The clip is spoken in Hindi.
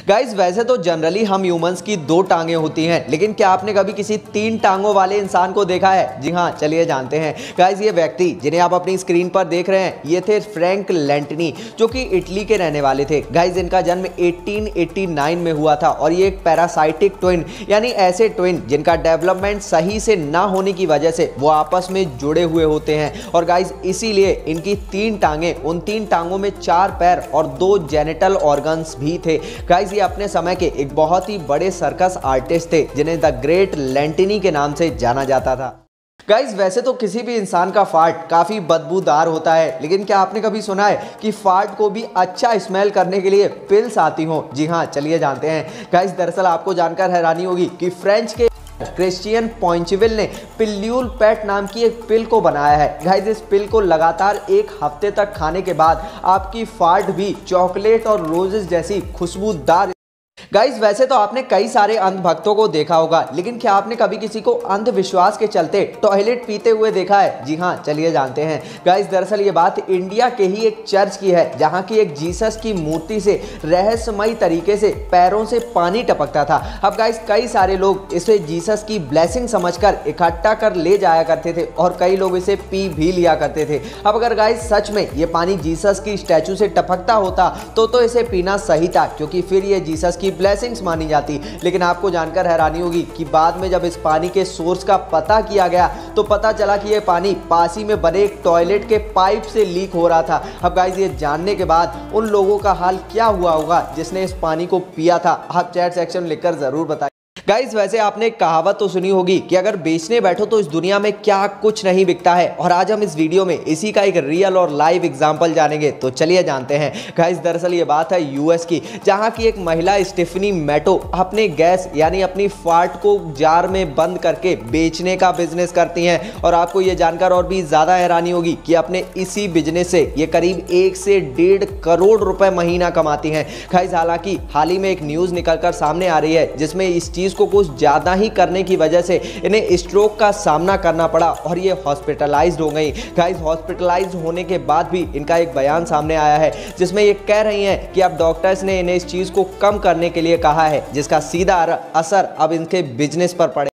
गाइस वैसे तो जनरली हम ह्यूमंस की 2 टांगे होती हैं, लेकिन क्या आपने कभी किसी 3 टांगों वाले इंसान को देखा है? जी हाँ, चलिए जानते हैं। गाइस ये व्यक्ति जिन्हें आप अपनी स्क्रीन पर देख रहे हैं, ये थे फ्रैंक लैंटनी, जो कि इटली के रहने वाले थे। गाइस इनका जन्म 1889 में हुआ था और ये एक पैरासाइटिक ट्विन, यानी ऐसे ट्विन जिनका डेवलपमेंट सही से ना होने की वजह से वो आपस में जुड़े हुए होते हैं। और गाइस इसीलिए इनकी 3 टांगे, उन 3 टांगों में 4 पैर और 2 जेनिटल ऑर्गन्स भी थे। गाइस ये अपने समय के एक बहुत ही बड़े सर्कस आर्टिस्ट थे जिन्हें द ग्रेट लैंटिनी के नाम से जाना जाता था। गाइस वैसे तो किसी भी इंसान का फार्ट काफ़ी बदबूदार होता है, लेकिन क्या आपने कभी सुना है कि फार्ट को भी अच्छा स्मेल करने के लिए पिल्स आती हो? जी हाँ, चलिए जानते हैं। गाइस दरअसल आपको जानकर हैरानी होगी कि फ्रेंच के क्रिश्चियन पॉइंचविल ने पिल्यूल पैट नाम की एक पिल को बनाया है। गाइस इस पिल को लगातार 1 हफ्ते तक खाने के बाद आपकी फार्ट भी चॉकलेट और रोजेस जैसी खुशबूदार। गाइस वैसे तो आपने कई सारे अंधभक्तों को देखा होगा, लेकिन क्या आपने कभी किसी को अंधविश्वास के चलते टॉयलेट पीते हुए देखा है? जी हाँ, चलिए जानते हैं। गाइस दरअसल ये बात इंडिया के ही एक चर्च की है, जहां की एक जीसस की मूर्ति से रहस्यमयी तरीके से पैरों से पानी टपकता था। अब गाइस कई सारे लोग इसे जीसस की ब्लेसिंग समझकर इकट्ठा कर ले जाया करते थे और कई लोग इसे पी भी लिया करते थे। अब अगर गाइस सच में ये पानी जीसस की स्टैचू से टपकता होता तो इसे पीना सही था, क्योंकि फिर ये जीसस की ब्लेसिंग्स मानी जाती। लेकिन आपको जानकर हैरानी होगी कि बाद में जब इस पानी के सोर्स का पता किया गया तो पता चला कि यह पानी पास ही में बने एक टॉयलेट के पाइप से लीक हो रहा था। अब गाइस ये जानने के बाद उन लोगों का हाल क्या हुआ होगा जिसने इस पानी को पिया था? आप चैट सेक्शन में लिखकर जरूर बताइए। गाइस वैसे आपने एक कहावत तो सुनी होगी कि अगर बेचने बैठो तो इस दुनिया में क्या कुछ नहीं बिकता है, और आज हम इस वीडियो में इसी का एक रियल और लाइव एग्जांपल जानेंगे। तो चलिए जानते हैं। गाइस दरअसल ये बात है यूएस की, जहां की एक महिला स्टीफनी मैटो अपने गैस यानी अपनी फार्ट को जार में बंद करके बेचने का बिजनेस करती हैं। और आपको ये जानकर और भी ज्यादा हैरानी होगी कि अपने इसी बिजनेस से ये करीब 1 से 1.5 करोड़ रुपए महीना कमाती हैं। गाइस हालांकि हाल ही में एक न्यूज निकलकर सामने आ रही है जिसमें इस चीज को कुछ ज्यादा ही करने की वजह से इन्हें स्ट्रोक का सामना करना पड़ा और ये हॉस्पिटलाइज्ड हो गई। गाइस हॉस्पिटलाइज्ड होने के बाद भी इनका एक बयान सामने आया है जिसमें ये कह रही हैं कि अब डॉक्टर्स ने इन्हें इस चीज को कम करने के लिए कहा है, जिसका सीधा असर अब इनके बिजनेस पर पड़े।